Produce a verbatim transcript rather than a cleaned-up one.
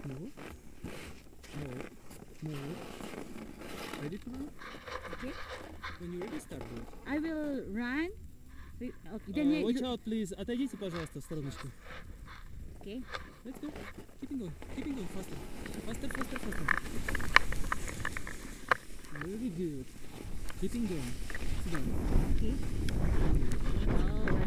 Move. Move. Move. Ready to run? Okay. When you're ready, start going. I will run. Wait, Okay. Then Uh, you watch look- out, please. Отойдите, пожалуйста, в стороночку. Okay. Let's go. Keeping going. Keeping going. Faster. Faster, faster, faster. Very good. Keeping going. Sit down. Okay. All right.